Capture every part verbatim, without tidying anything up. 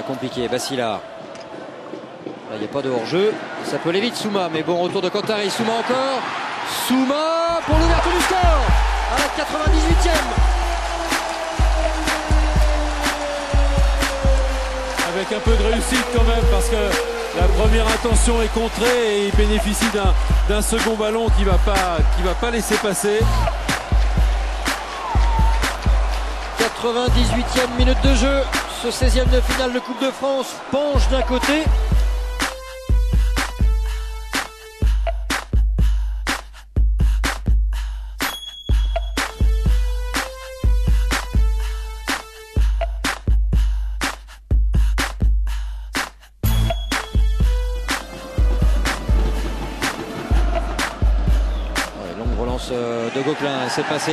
compliqué. Bassila. Là, il n'y a pas de hors-jeu. Ça peut aller vite, Souma. Mais bon, retour de Cantari. Souma encore. Souma pour l'ouverture du score à la quatre-vingt-dix-huitième. Avec un peu de réussite quand même, parce que la première intention est contrée et il bénéficie d'un d'un second ballon qui va pas qui va pas laisser passer. quatre-vingt-dix-huitième minute de jeu. Ce seizième de finale de Coupe de France penche d'un côté. Relance de Gauquelin, c'est passé.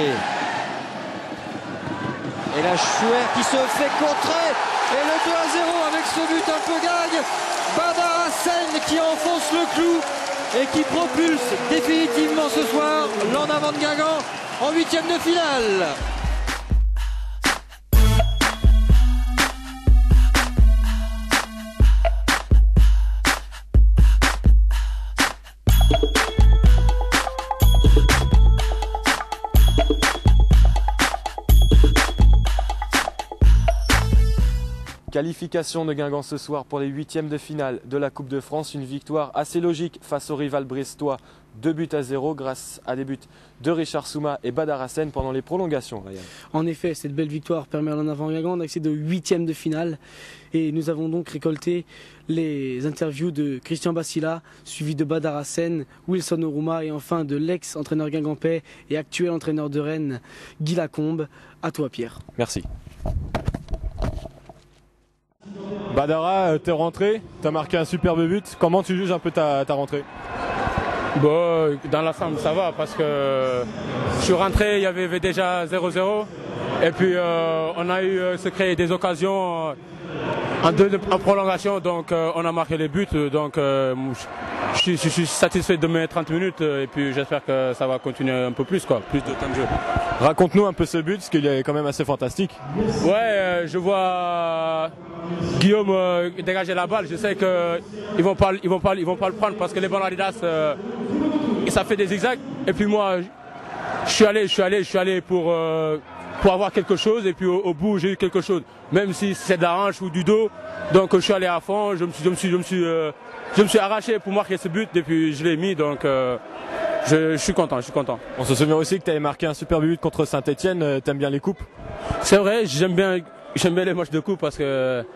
Et la Chouère qui se fait contrer. Et le deux à zéro avec ce but un peu gagne. Badar Hassen qui enfonce le clou et qui propulse définitivement ce soir l'en avant de Guingamp en huitième de finale. Qualification de Guingamp ce soir pour les huitièmes de finale de la Coupe de France. Une victoire assez logique face au rival brestois, deux buts à zéro grâce à des buts de Richard Souma et Badar Hassen pendant les prolongations. Ryan. En effet, cette belle victoire permet à l'en avant Guingamp d'accéder aux huitièmes de finale. Et nous avons donc récolté les interviews de Christian Bassila, suivi de Badar Hassen, Wilson Oruma et enfin de l'ex-entraîneur guingampais et actuel entraîneur de Rennes, Guy Lacombe. À toi Pierre. Merci. Badara, t'es rentré, t'as marqué un superbe but. Comment tu juges un peu ta, ta rentrée? Bon, dans l'ensemble ça va parce que je suis rentré, il y avait déjà zéro zéro et puis euh, on a eu euh, se créer des occasions euh, en, deux, en prolongation, donc euh, on a marqué les buts, donc euh, je, je, je suis satisfait de mes trente minutes et puis j'espère que ça va continuer un peu plus, quoi, plus de temps de jeu. Raconte-nous un peu ce but, parce qu'il est quand même assez fantastique. Ouais, euh, je vois Guillaume euh, dégager la balle. Je sais qu'ils vont pas, ils vont pas, ils vont pas le prendre parce que les ballons Adidas, euh, ça fait des zigzags. Et puis moi, je suis allé, je suis allé, je suis allé pour euh, pour avoir quelque chose. Et puis au, au bout, j'ai eu quelque chose, même si c'est de la hanche ou du dos. Donc je suis allé à fond. Je me suis, je me suis, je me suis, euh, je me suis arraché pour marquer ce but. Et puis je l'ai mis. Donc euh, je, je suis content, je suis content. On se souvient aussi que tu avais marqué un superbe but contre Saint-Etienne. T'aimes bien les coupes? C'est vrai, j'aime bien. J'aime bien les matchs de coupe parce que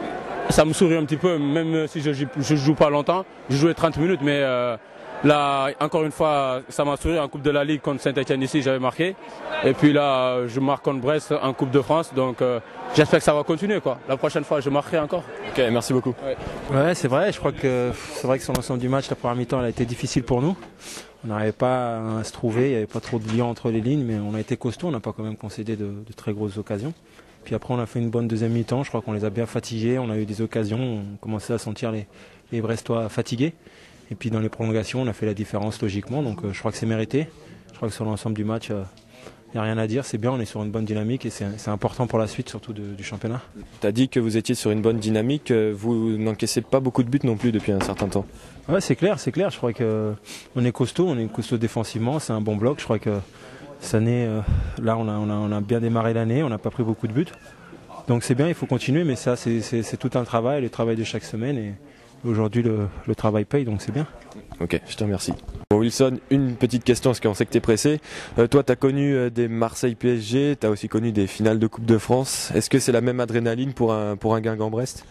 ça me sourit un petit peu, même si je ne joue pas longtemps. Je jouais trente minutes, mais euh, là, encore une fois, ça m'a souri en Coupe de la Ligue contre Saint-Etienne ici, j'avais marqué. Et puis là, je marque contre Brest en Coupe de France, donc euh, j'espère que ça va continuer, quoi. La prochaine fois, je marquerai encore. Ok, merci beaucoup. Ouais, ouais c'est vrai, je crois que c'est vrai que sur l'ensemble du match, la première mi-temps, elle a été difficile pour nous. On n'arrivait pas à se trouver, il n'y avait pas trop de liens entre les lignes, mais on a été costaud, on n'a pas quand même concédé de, de très grosses occasions. Puis après on a fait une bonne deuxième mi-temps, je crois qu'on les a bien fatigués, on a eu des occasions, on commençait à sentir les, les Brestois fatigués. Et puis dans les prolongations on a fait la différence logiquement, donc euh, je crois que c'est mérité. Je crois que sur l'ensemble du match, il euh, n'y a rien à dire, c'est bien, on est sur une bonne dynamique et c'est important pour la suite surtout de, du championnat. Tu as dit que vous étiez sur une bonne dynamique, vous n'encaissez pas beaucoup de buts non plus depuis un certain temps. Ouais, c'est clair, c'est clair, je crois qu'on est costaud, on est costaud défensivement, c'est un bon bloc, je crois que cette année, euh, là on a, on, a, on a bien démarré l'année, on n'a pas pris beaucoup de buts. Donc c'est bien, il faut continuer, mais ça c'est tout un travail, le travail de chaque semaine. Et aujourd'hui le, le travail paye, donc c'est bien. Ok, je te remercie. Bon, Wilson, une petite question, parce qu'on sait que tu es pressé. Euh, toi, tu as connu euh, des Marseille P S G, tu as aussi connu des finales de Coupe de France. Est-ce que c'est la même adrénaline pour un, pour un Guingamp-Brest?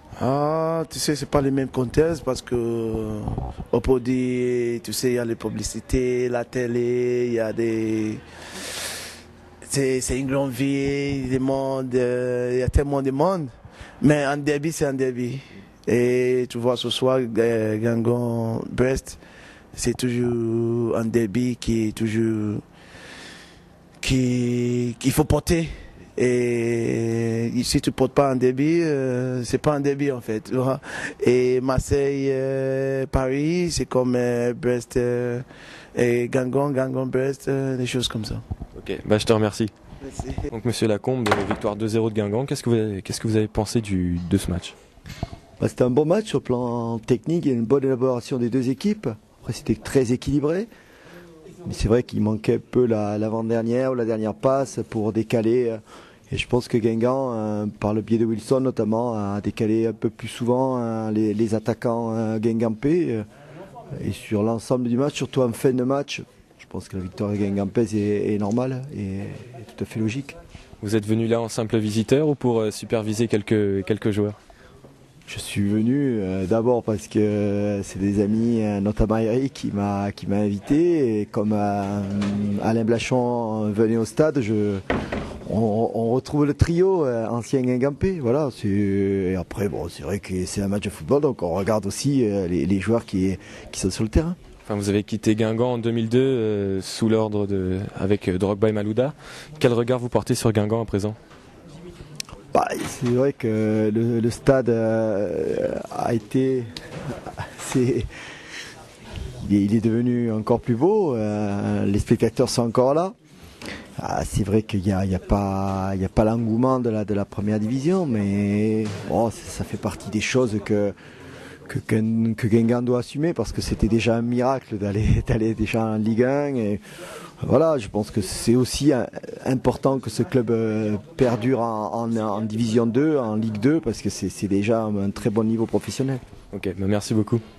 Ah, tu sais, c'est pas les mêmes contextes parce que au produit, tu sais, il y a les publicités, la télé, il y a des. C'est une grande ville, des mondes, il euh, y a tellement de monde. Mais un derby, c'est un derby. Et tu vois, ce soir, Guingamp-Brest, c'est toujours un derby qui est toujours. qu'il faut porter. Et si tu ne portes pas un derby, euh, c'est pas un derby en fait. Tu vois. Et Marseille, euh, Paris, c'est comme euh, Brest euh, et Guingamp, Guingamp-Brest, euh, des choses comme ça. Ok, bah, je te remercie. Merci. Donc Monsieur Lacombe, victoire deux zéro de Guingamp, qu'est-ce que vous avez, qu'est-ce que vous avez pensé du, de ce match? Bah, c'était un bon match sur le plan technique et une bonne élaboration des deux équipes. Après, c'était très équilibré. Mais c'est vrai qu'il manquait un peu la, l'avant-dernière ou la dernière passe pour décaler. Et je pense que Guingamp, euh, par le biais de Wilson notamment, a décalé un peu plus souvent euh, les, les attaquants euh, guingampais. Euh, et sur l'ensemble du match, surtout en fin de match, je pense que la victoire guingampaise est, est normale et est tout à fait logique. Vous êtes venu là en simple visiteur ou pour euh, superviser quelques, quelques joueurs? Je suis venu euh, d'abord parce que euh, c'est des amis, euh, notamment Eric, qui m'a qui m'a invité. Et comme euh, Alain Blachon venait au stade, je, on, on retrouve le trio euh, ancien guingampais. Voilà. C'est, et après, bon, c'est vrai que c'est un match de football, donc on regarde aussi euh, les, les joueurs qui, qui sont sur le terrain. Enfin, vous avez quitté Guingamp en deux mille deux euh, sous l'ordre de avec euh, Drogba et Malouda. Quel regard vous portez sur Guingamp à présent? Bah, c'est vrai que le, le stade euh, a été, c'est, il, est, il est devenu encore plus beau. Euh, les spectateurs sont encore là. Ah, c'est vrai qu'il n'y a, il y a pas, il y a pas l'engouement de la, de la première division, mais bon, ça, ça fait partie des choses que que, que, que Guingamp doit assumer parce que c'était déjà un miracle d'aller, d'aller déjà en Ligue un. Et, voilà, je pense que c'est aussi important que ce club perdure en, en, en Division deux, en Ligue deux, parce que c'est, c'est déjà un très bon niveau professionnel. Ok, bah merci beaucoup.